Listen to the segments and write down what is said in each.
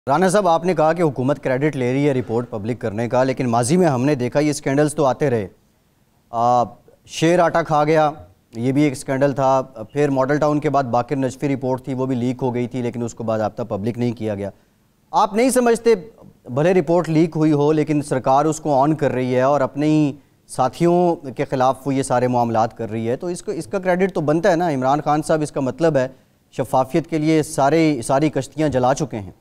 رانا صاحب، آپ نے کہا کہ حکومت کریڈٹ لے رہی ہے رپورٹ پبلک کرنے کا، لیکن ماضی میں ہم نے دیکھا یہ سکینڈلز تو آتے رہے. شیر آٹا کھا گیا، یہ بھی ایک سکینڈل تھا. پھر ماڈل ٹاؤن کے بعد باقر نجفی رپورٹ تھی، وہ بھی لیک ہو گئی تھی، لیکن اس کو بعد اب تک پبلک نہیں کیا گیا. آپ نہیں سمجھتے بھلے رپورٹ لیک ہوئی ہو لیکن سرکار اس کو آن کر رہی ہے اور اپنے ہی ساتھیوں کے خلاف وہ یہ سارے معاملات کر رہی ہے، تو اس کا کریڈٹ تو بنتا ہے نا؟ عمران خان صاحب اس کا مطلب ہے شفافیت کے لیے ساری کشتیاں جلا چکے ہیں.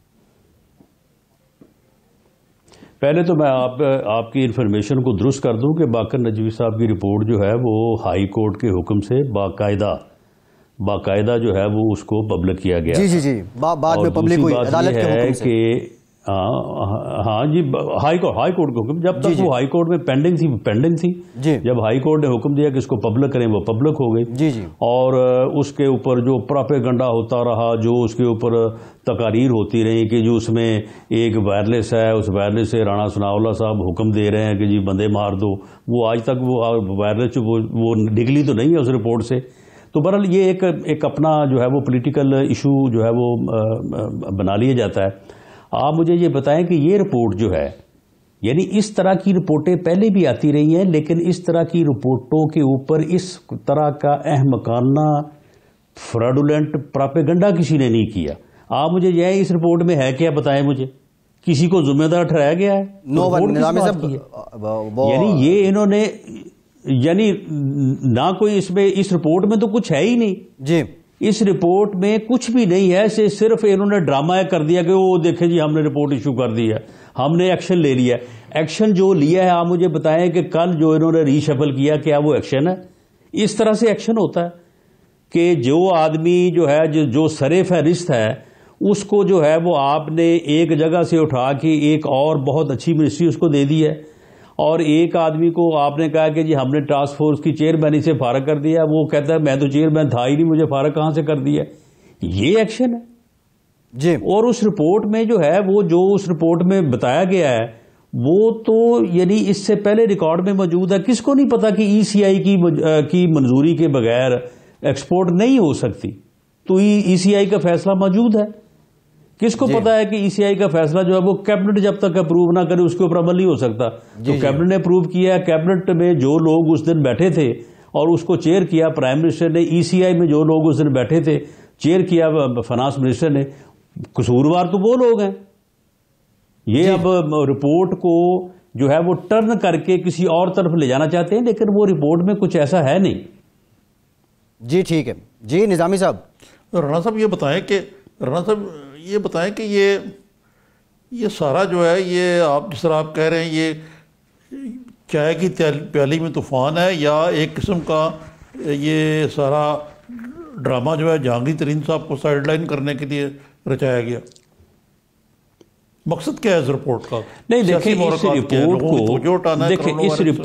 پہلے تو میں آپ کی انفارمیشن کو درست کر دوں کہ باقر نجوی صاحب کی رپورٹ جو ہے وہ ہائی کورٹ کے حکم سے باقاعدہ جو ہے وہ اس کو پبلک کیا گیا. جی بعد میں پبلک ہوئی عدالت کے حکم سے. ہاں جی، ہائی کورٹ کے حکم، جب تک وہ ہائی کورٹ میں پینڈنگ تھی. جب ہائی کورٹ نے حکم دیا کہ اس کو پبلک کریں، وہ پبلک ہو گئی. اور اس کے اوپر جو پراپیگنڈا ہوتا رہا، جو اس کے اوپر تقاریر ہوتی رہی کہ جو اس میں ایک وائرلیس ہے، اس وائرلیس سے رانا ثناءاللہ صاحب حکم دے رہے ہیں کہ جی بندے مار دو، وہ آج تک وہ وائرلیس وہ نکلی تو نہیں ہے اس رپورٹ سے. تو بہرحال یہ ایک اپنا جو ہے وہ پولیٹیکل ایشو جو ہے وہ بنا لیا جاتا ہے. آپ مجھے یہ بتائیں کہ یہ رپورٹ جو ہے، یعنی اس طرح کی رپورٹیں پہلے بھی آتی رہی ہیں، لیکن اس طرح کی رپورٹوں کے اوپر اس طرح کا احمقانہ فراڈولنٹ پراپیگنڈا کسی نے نہیں کیا. آپ مجھے یہ اس رپورٹ میں ہے کیا بتائیں مجھے؟ کسی کو ذمہ دار ٹھہرایا گیا ہے؟ یعنی یہ انہوں نے یعنی نہ کوئی اس رپورٹ میں تو کچھ ہے ہی نہیں. جی، اس رپورٹ میں کچھ بھی نہیں ہے، صرف انہوں نے ڈرامہ کر دیا کہ وہ دیکھیں جی ہم نے رپورٹ ایشو کر دی ہے، ہم نے ایکشن لے لیا. ایکشن جو لیا ہے آپ مجھے بتائیں کہ کل جو انہوں نے ری شفل کیا کیا وہ ایکشن ہے؟ اس طرح سے ایکشن ہوتا ہے کہ جو آدمی جو ہے جو سر فہرست ہے اس کو جو ہے وہ آپ نے ایک جگہ سے اٹھا کے ایک اور بہت اچھی منسٹری اس کو دے دی ہے، اور ایک آدمی کو آپ نے کہا کہ جی ہم نے ٹاسک فورس کی چیئرمینی سے فارغ کر دیا، وہ کہتا ہے میں تو چیئرمین تھا ہی نہیں، مجھے فارغ کہاں سے کر دیا. یہ ایکشن ہے جی. اور اس رپورٹ میں جو ہے وہ جو اس رپورٹ میں بتایا گیا ہے وہ تو یعنی اس سے پہلے ریکارڈ میں موجود ہے. کس کو نہیں پتا کہ ای سی آئی کی منظوری کے بغیر ایکسپورٹ نہیں ہو سکتی؟ تو ای سی آئی کا فیصلہ موجود ہے. کس کو پتا ہے کہ ای سی آئی کا فیصلہ جو ہے وہ کیبنٹ جب تک اپروو نہ کرے اس کے اوپر عمل نہیں ہو سکتا. تو کیبنٹ نے اپروو کیا ہے. کیبنٹ میں جو لوگ اس دن بیٹھے تھے اور اس کو چیئر کیا پرائم منسٹر نے، ای سی آئی میں جو لوگ اس دن بیٹھے تھے چیئر کیا فنانس منسٹر نے. قصوروار تو وہ لوگ ہیں. یہ اب رپورٹ کو جو ہے وہ ٹرن کر کے کسی اور طرف لے جانا چاہتے ہیں، لیکن وہ رپورٹ میں کچھ ایسا ہے نہیں. جی ٹھیک ہے. جی نظامی صاحب. رانا صاحب یہ بتائیں کہ یہ سارا جو ہے یہ آپ جس طرح آپ کہہ رہے ہیں یہ چائے کی پیالی میں طوفان ہے، یا ایک قسم کا یہ سارا ڈرامہ جو ہے جہانگیر ترین صاحب کو سائیڈ لائن کرنے کے لیے رچایا گیا؟ مقصد کیا ہے اس رپورٹ کا؟ نہیں دیکھیں اس رپورٹ کو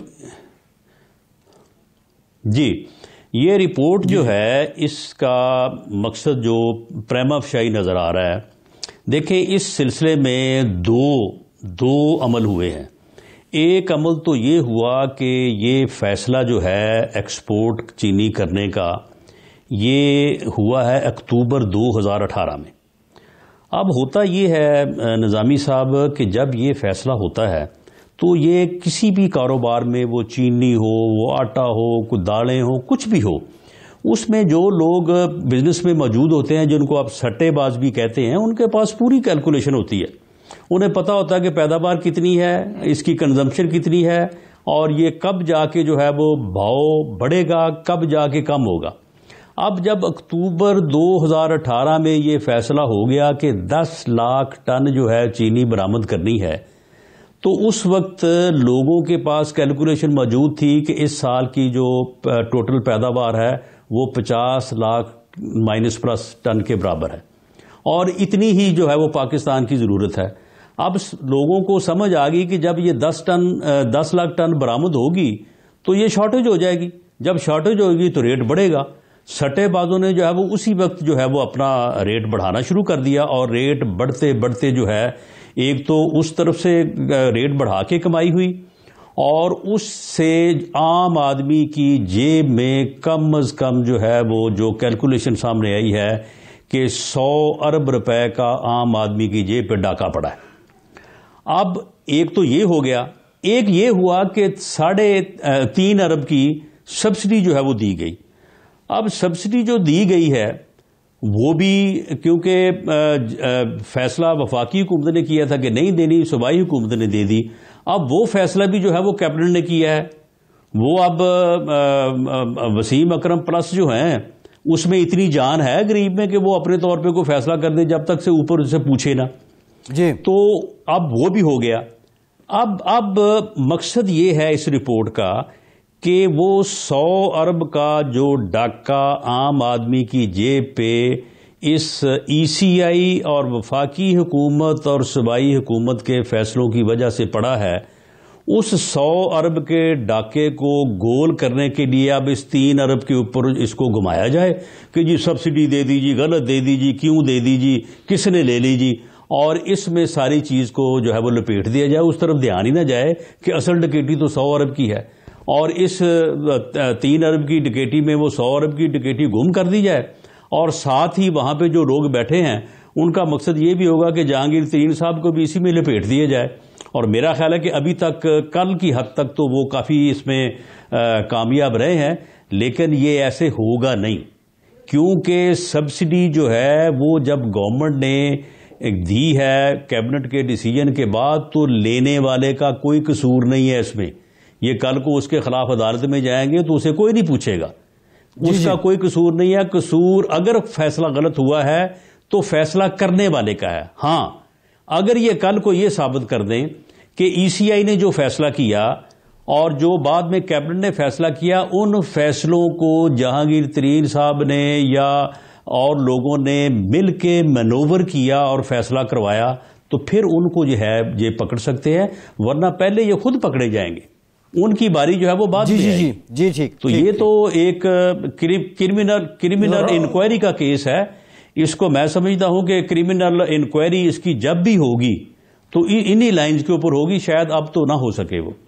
جی یہ رپورٹ جو ہے اس کا مقصد جو پریما فشائی نظر آ رہا ہے. دیکھیں اس سلسلے میں دو عمل ہوئے ہیں. ایک عمل تو یہ ہوا کہ یہ فیصلہ جو ہے ایکسپورٹ چینی کرنے کا یہ ہوا ہے اکتوبر 2018 میں. اب ہوتا یہ ہے نظامی صاحب کہ جب یہ فیصلہ ہوتا ہے تو یہ کسی بھی کاروبار میں، وہ چینی ہو، وہ آٹا ہو، کوئی دالیں ہو، کچھ بھی ہو، اس میں جو لوگ بزنس میں موجود ہوتے ہیں جن کو آپ سٹے باز بھی کہتے ہیں، ان کے پاس پوری کیلکولیشن ہوتی ہے. انہیں پتہ ہوتا ہے کہ پیداوار کتنی ہے، اس کی کنزمپشن کتنی ہے، اور یہ کب جا کے جو ہے وہ بھاؤ بڑھے گا، کب جا کے کم ہوگا. اب جب اکتوبر 2018 میں یہ فیصلہ ہو گیا کہ 10 لاکھ ٹن جو ہے چینی برآمد کرنی ہے، تو اس وقت لوگوں کے پاس کیلکولیشن موجود تھی کہ اس سال کی جو ٹوٹل پیداوار ہے وہ 50 لاکھ مائنس پلس ٹن کے برابر ہے، اور اتنی ہی جو ہے وہ پاکستان کی ضرورت ہے. اب لوگوں کو سمجھ آ گئی کہ جب یہ 10 لاکھ ٹن برآمد ہوگی تو یہ شارٹیج ہو جائے گی. جب شارٹیج ہوگی تو ریٹ بڑھے گا. سٹے بازوں نے جو ہے وہ اسی وقت جو ہے وہ اپنا ریٹ بڑھانا شروع کر دیا، اور ریٹ بڑھتے بڑھتے جو ہے ایک تو اس طرف سے ریٹ بڑھا کے کمائی ہوئی، اور اس سے عام آدمی کی جیب میں کم از کم جو ہے وہ جو کیلکولیشن سامنے آئی ہے کہ 100 ارب روپے کا عام آدمی کی جیب پہ ڈاکہ پڑا ہے۔ اب ایک تو یہ ہو گیا، ایک یہ ہوا کہ 3.5 ارب کی سبسڈی جو ہے وہ دی گئی۔ اب سبسڈی جو دی گئی ہے وہ بھی کیونکہ فیصلہ وفاقی حکومت نے کیا تھا کہ نہیں دینی، صوبائی حکومت نے دے دی۔ اب وہ فیصلہ بھی جو ہے وہ کیبنٹ نے کیا ہے، وہ اب وسیم اکرم پلس جو ہیں اس میں اتنی جان ہے غریب میں کہ وہ اپنے طور پہ کوئی فیصلہ کر دے جب تک سے اوپر سے پوچھے نا جی۔ تو اب وہ بھی ہو گیا۔ اب مقصد یہ ہے اس رپورٹ کا کہ وہ 100 ارب کا جو ڈاکہ عام آدمی کی جیب پہ اس ای سی آئی اور وفاقی حکومت اور صوبائی حکومت کے فیصلوں کی وجہ سے پڑا ہے، اس 100 ارب کے ڈاکے کو گول کرنے کے لیے اب اس 3 ارب کے اوپر اس کو گھمایا جائے کہ جی سبسڈی دے دیجیے، غلط دے دیجیے، کیوں دے دیجیے، کس نے لے لیجیے، اور اس میں ساری چیز کو جو ہے وہ لپیٹ دیا جائے۔ اس طرف دھیان ہی نہ جائے کہ اصل ڈکیٹی تو 100 ارب کی ہے، اور اس 3 ارب کی ڈکیٹی میں وہ 100 ارب کی ڈکیٹی گم کر دی جائے، اور ساتھ ہی وہاں پہ جو لوگ بیٹھے ہیں ان کا مقصد یہ بھی ہوگا کہ جہانگیر ترین صاحب کو بھی اسی میں لپیٹ دیا جائے۔ اور میرا خیال ہے کہ ابھی تک کل کی حد تک تو وہ کافی اس میں کامیاب رہے ہیں، لیکن یہ ایسے ہوگا نہیں، کیونکہ سبسڈی جو ہے وہ جب گورنمنٹ نے دی ہے کیبنٹ کے ڈیسیجن کے بعد تو لینے والے کا کوئی قصور نہیں ہے اس میں۔ یہ کل کو اس کے خلاف عدالت میں جائیں گے تو اسے کوئی نہیں پوچھے گا، اس کا کوئی قصور نہیں ہے۔ قصور اگر فیصلہ غلط ہوا ہے تو فیصلہ کرنے والے کا ہے۔ ہاں، اگر یہ کل کو یہ ثابت کر دیں کہ ای سی آئی نے جو فیصلہ کیا اور جو بعد میں کیبنٹ نے فیصلہ کیا، ان فیصلوں کو جہانگیر ترین صاحب نے یا اور لوگوں نے مل کے مینوور کیا اور فیصلہ کروایا، تو پھر ان کو جو ہے یہ پکڑ سکتے ہیں، ورنہ پہلے یہ خود پکڑے جائیں گے، ان کی باری جو ہے وہ بعد میں آئے گی۔ جی ٹھیک۔ تو یہ تو ایک کرمنل انکوائری کا کیس ہے۔ اس کو میں سمجھتا ہوں کہ کرمنل انکوائری اس کی جب بھی ہوگی تو انہی لائنز کے اوپر ہوگی، شاید اب تو نہ ہو سکے وہ۔